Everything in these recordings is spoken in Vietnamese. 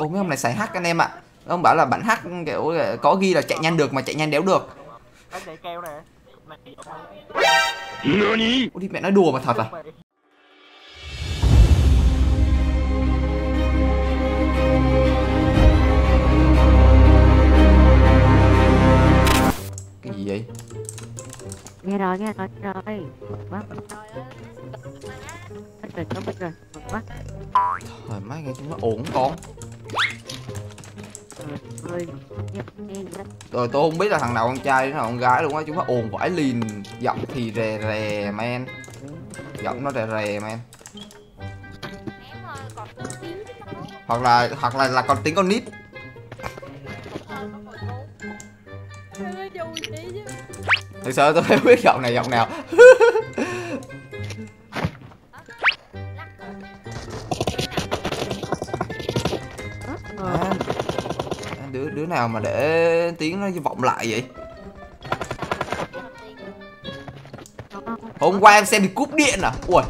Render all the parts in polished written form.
Ồ, mấy ông này xài hack anh em ạ. Ông bảo là bản hack kiểu có ghi là chạy nhanh được mà chạy nhanh đéo được. Anh chạy keo nè. Ủa đi mẹ nói đùa mà thật à? Cái gì vậy? Nghe rồi, nghe rồi, nghe rồi. Quá. Bắt rồi. Quá. Trời má nghe chúng nó ổn con. Rồi tôi không biết là thằng nào con trai đứa nào con gái luôn á, chúng nó ồn vãi lìn, giọng thì rè rè men. Giọng nó rè rè men. Hoặc là còn tiếng con nít. Thực sự tôi không biết giọng này giọng nào. Đứa nào mà để tiếng nó vọng lại vậy? Hôm qua em xem bị cúp điện à? Ui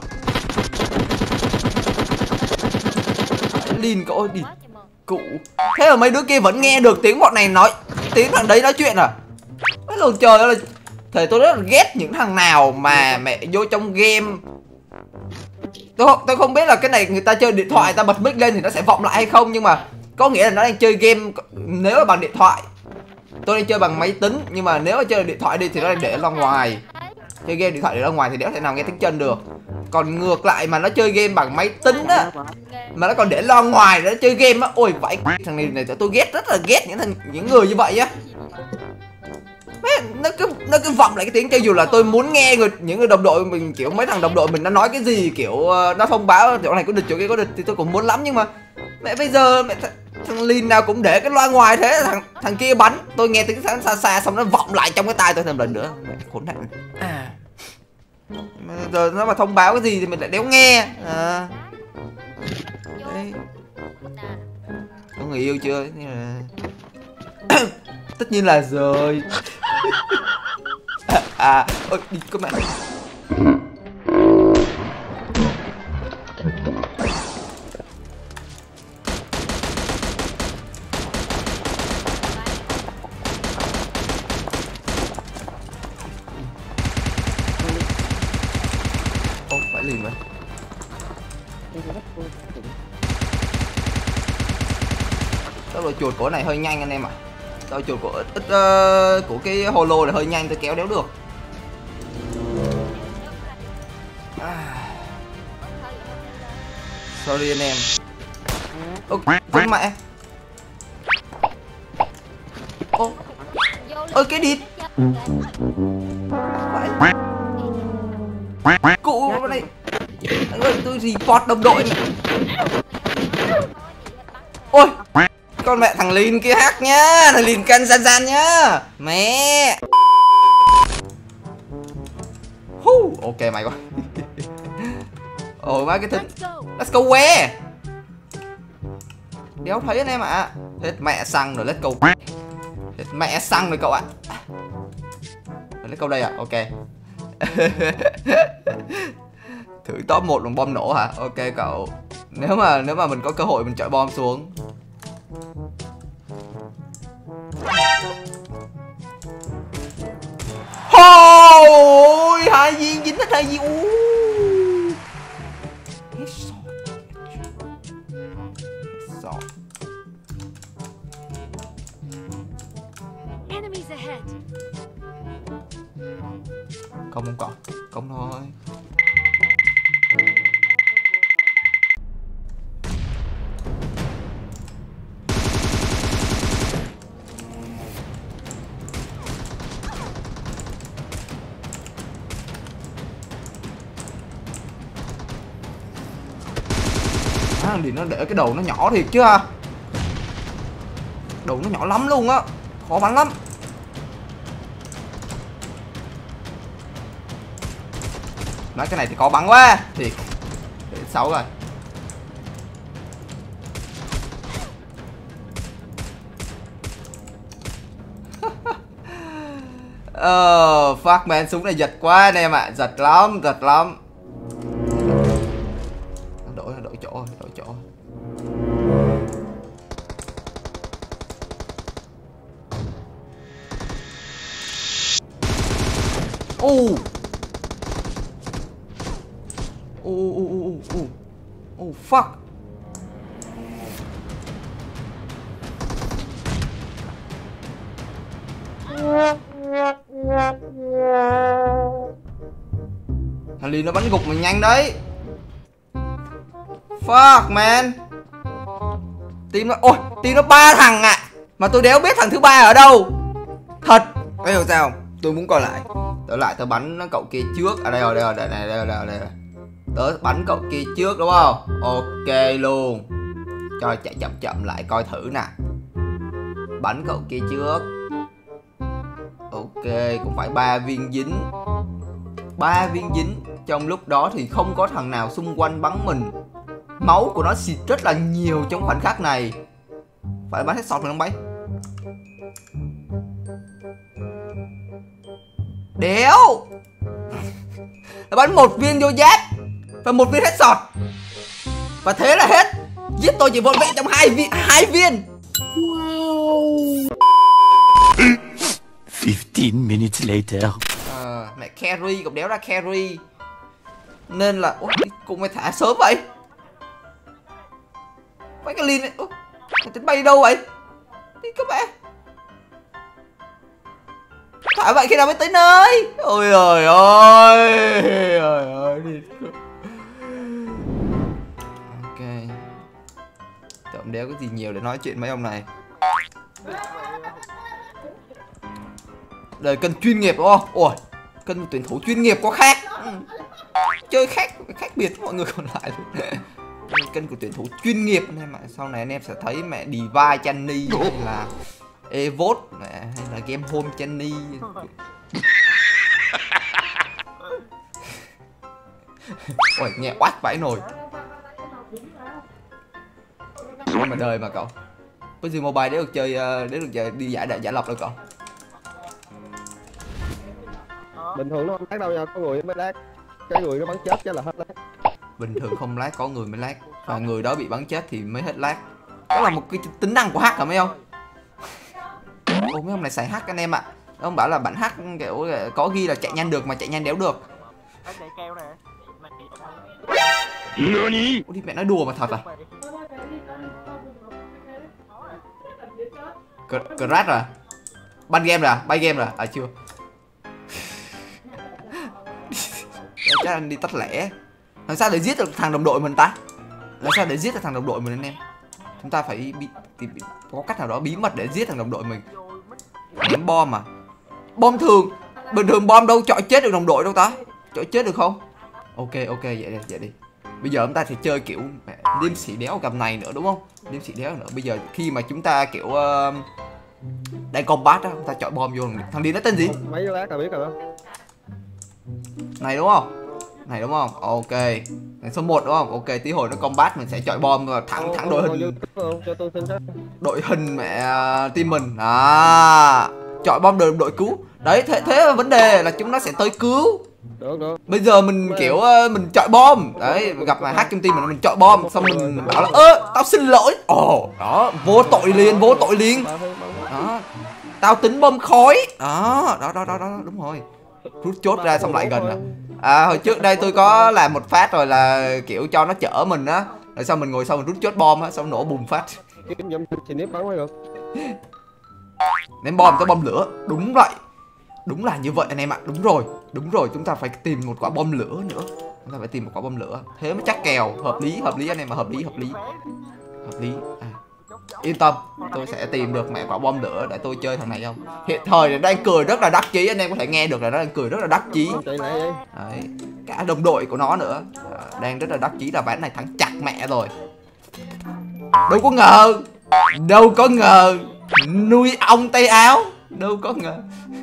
Lin cậu đi cụ. Thế mà mấy đứa kia vẫn nghe được tiếng bọn này nói, tiếng thằng đấy nói chuyện à? Mấy lần trời ơi, thầy tôi rất là ghét những thằng nào mà mẹ vô trong game. Tôi không biết là cái này người ta chơi điện thoại ta bật mic lên thì nó sẽ vọng lại hay không, nhưng mà có nghĩa là nó đang chơi game. Nếu là bằng điện thoại, tôi đang chơi bằng máy tính, nhưng mà nếu mà chơi điện thoại đi thì nó đang để ra ngoài. Chơi game điện thoại để ra ngoài thì đéo thể nào nghe tiếng chân được. Còn ngược lại mà nó chơi game bằng máy tính á, mà nó còn để lo ngoài để nó chơi game á, ôi vậy thằng này tôi ghét, rất là ghét những người như vậy á. Nó cứ vọng lại cái tiếng, cho dù là tôi muốn nghe những người đồng đội mình, kiểu mấy thằng đồng đội mình nó nói cái gì, kiểu nó thông báo chỗ này có địch chỗ kia có địch thì tôi cũng muốn lắm, nhưng mà mẹ bây giờ thằng Lin nào cũng để cái loa ngoài thế, thằng kia bắn tôi nghe tiếng xa xa xong nó vọng lại trong cái tai tôi thêm lần nữa, mẹ khốn nạn. Giờ nó mà thông báo cái gì thì mình lại đéo nghe. Đấy. Có người yêu chưa? Tất nhiên là rồi. Ôi đi các bạn. Ô phải liền vậy. Tốc độ chuột của này hơi nhanh anh em ạ. Tốc độ chuột của của cái holo này hơi nhanh, tôi kéo đéo được. Sorry anh em. Con mẹ. Ơ cái địt. Cụ này. Tôi report đồng đội này. Ôi con mẹ thằng Lin kia hack nhá, thằng Lin cân gian nhá mẹ. Ok mày coi. Ôi má cái thứ. Let's go where? Đéo thấy anh em ạ. Hết mẹ xăng rồi, let's go. Hết mẹ xăng rồi cậu ạ. Let's go đây à? Ok. Thử top 1 bằng bom nổ hả? Ok cậu. Nếu mà mình có cơ hội mình chọi bom xuống. Ôi, hai viên dính hết hai viên. Không còn, không thôi. Thì nó để cái đầu nó nhỏ thiệt chứ ha. Đầu nó nhỏ lắm luôn á, khó bắn lắm. Nói cái này thì khó bắn quá thiệt. Xấu rồi. Fuck man, súng này giật quá anh em ạ, giật lắm, giật lắm. Đổi chỗ. Oh fuck. Thằng Ly nó bắn gục mình nhanh đấy. Fuck man. Team nó, ôi, team nó 3 thằng ạ. Mà tôi đéo biết thằng thứ ba ở đâu. Thật. Biết hiểu sao không? Tôi muốn coi lại. Tớ bắn cậu kia trước. À đây rồi, đây. Tớ bắn cậu kia trước đúng không? Ok luôn. Cho chạy chậm lại coi thử nè. Bắn cậu kia trước. Ok, cũng phải 3 viên dính. 3 viên dính. Trong lúc đó thì không có thằng nào xung quanh bắn mình. Máu của nó xịt rất là nhiều trong khoảnh khắc này. Phải bắn headshot mình không bay? Đéo. Nó bắn 1 viên vô giáp và 1 viên headshot. Và thế là hết. Giết tôi chỉ vội vẹn trong 2 viên. Wow. 15 minutes later. Mẹ carry, cậu đéo ra carry. Nên là cũng phải thả sớm vậy. Mấy cái Lin này, mày tính bay đi đâu vậy? Đi các bạn. Thả vậy khi nào mới tới nơi? Ôi trời ơi. Ok. Tụi đéo có gì nhiều để nói chuyện mấy ông này. Đời cần chuyên nghiệp đúng không? Ôi, cần một tuyển thủ chuyên nghiệp có khác. Chơi khác biệt với mọi người còn lại. Kênh của tuyển thủ chuyên nghiệp anh em ạ. Sau này anh em sẽ thấy mẹ Divide Channy hay là Evote hay là Game Home Channy. Ôi nghe oách vãi nồi. Mà đời mà cậu. Cái gì mobile để được chơi đi giải lập đâu cậu. Bình thường nó không lag đâu nha, có người mới lag. Cái người nó bắn chết chứ là hết lag. Bình thường không lag, có người mới lag. Và người đó bị bắn chết thì mới hết lag. Đó là một cái tính năng của hack hả mấy ông? Ồ mấy ông này xài hack anh em ạ. Ông bảo là bạn hack kiểu có ghi là chạy nhanh được mà chạy nhanh đéo được. Ủa đi mẹ nói đùa mà thật à? Crash à? Ban game rồi à? Bay game rồi à? À chưa? Chắc anh đi tắt lẻ. Làm sao để giết được thằng đồng đội mình ta? Làm sao để giết được thằng đồng đội mình anh em? Chúng ta phải có cách nào đó bí mật để giết thằng đồng đội mình. Ném bom à? Bom thường. Bình thường bom đâu chọi chết được đồng đội đâu ta? Chọi chết được không? Ok vậy đi. Bây giờ chúng ta sẽ chơi kiểu liêm sĩ đéo cầm này nữa đúng không? Liêm sĩ đéo nữa. Bây giờ khi mà chúng ta kiểu đang combat á, chúng ta chọi bom vô. Thằng đi nó tên gì? Mấy cái lát là biết rồi đó. Này đúng không? Ok. Này số 1 đúng không? Ok, tí hồi nó combat mình sẽ chọi bom và thẳng đội hình. Cho tôi xin Đội hình mẹ team mình. À, chọi bom đội cứu. Đấy, thế là vấn đề là chúng nó sẽ tới cứu. Được. Bây giờ mình kiểu mình chọi bom. Đấy, gặp mà hack trong team mình chọi bom xong mình bảo là tao xin lỗi. Ồ, đó, vô tội liền. Đó. Tao tính bom khói. Đó, đúng rồi. Rút chốt ra xong lại gần à. Hồi trước đây tôi có làm một phát rồi là kiểu cho nó chở mình á, rồi xong mình ngồi sau mình rút chốt bom á, xong nổ bùm phát. Ném bom tới bom lửa. Đúng vậy. Đúng là như vậy anh em ạ. Đúng rồi, chúng ta phải tìm một quả bom lửa nữa. Chúng ta phải tìm một quả bom lửa. Thế mới chắc kèo. Hợp lý anh em ạ. Hợp lý. Yên tâm, tôi sẽ tìm được mẹ quả bom lửa để tôi chơi thằng này không. Hiện thời đang cười rất là đắc chí, anh em có thể nghe được là nó đang cười rất là đắc chí. Đấy, cả đồng đội của nó nữa đang rất là đắc chí là ván này thắng chặt mẹ rồi. Đâu có ngờ nuôi ong tay áo. Đâu có ngờ.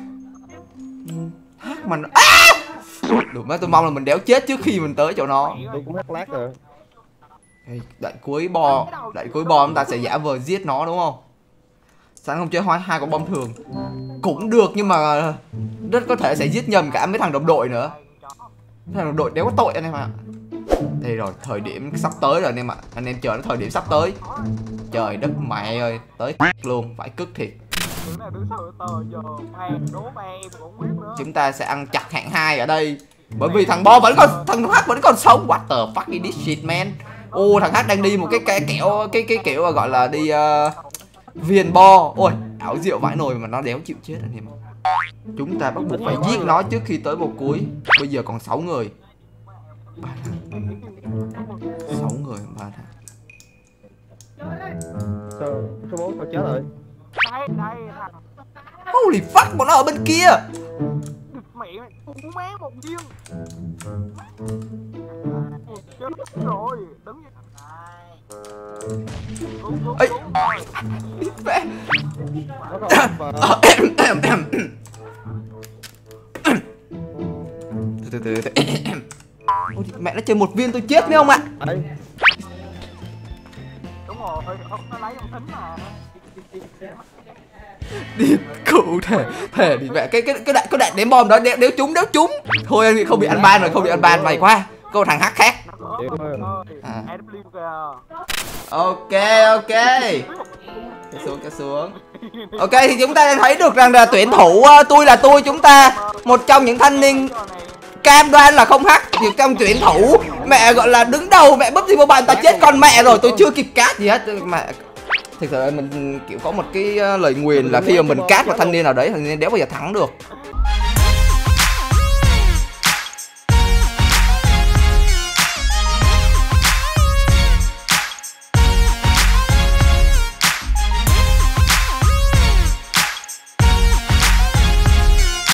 Hát mà nó... Được mấy, tôi mong là mình đéo chết trước khi mình tới chỗ nó. Tôi cũng hát lát rồi. Đoạn cuối bom chúng ta sẽ giả vờ giết nó đúng không? Sao không chơi hai con bom thường cũng được, nhưng mà rất có thể sẽ giết nhầm cả mấy thằng đồng đội nữa. Thằng đồng đội đéo có tội anh em ạ. Đây rồi, thời điểm sắp tới rồi anh em ạ. Anh em chờ nó thời điểm sắp tới. Trời đất mẹ ơi, tới luôn, phải cức thiệt. tưởng nào đứng sau tờ giờ fan đố ba em cũng không biết nữa. Chúng ta sẽ ăn chặt hạng 2 ở đây. Bởi vì thằng Bo vẫn còn, thằng H vẫn còn sống. What the fuck is this shit man. Ô, thằng H đang đi một cái kiểu gọi là đi viền bo. Ôi, ảo diệu vãi nồi mà nó đéo chịu chết anh em. Chúng ta bắt buộc phải giết nó trước khi tới vào cuối. Bây giờ còn 6 người. 6 người 3 thằng. Số 4 tao chết rồi. Đây thằng Holy fuck, bọn nó ở bên kia. mẹ mày cũng má một viên. Chết rồi, đứng như Ê. Nó còn Từ. Ôi, mẹ nó chơi một viên tôi chết mấy ông ạ. Đấy. đúng rồi, nó lấy ông thính mà. Đi cụ thể đi mẹ cái đạn ném bom đó đéo trúng. Thôi anh nghĩ không bị ăn ban rồi, không bị ăn ban, mày quá. Có một thằng hack khác. À. Ok. Cái xuống. Ok thì chúng ta thấy được rằng là tuyển thủ tôi chúng ta một trong những thanh niên cam đoan là không hack. Thì trong tuyển thủ mẹ gọi là đứng đầu, mẹ búp gì vào bàn ta chết con mẹ rồi, tôi chưa kịp cát gì hết mà. Thực sự mình kiểu có một cái lời nguyền là khi mà mình cát một thanh niên nào đấy, thanh niên đéo bao giờ thắng được.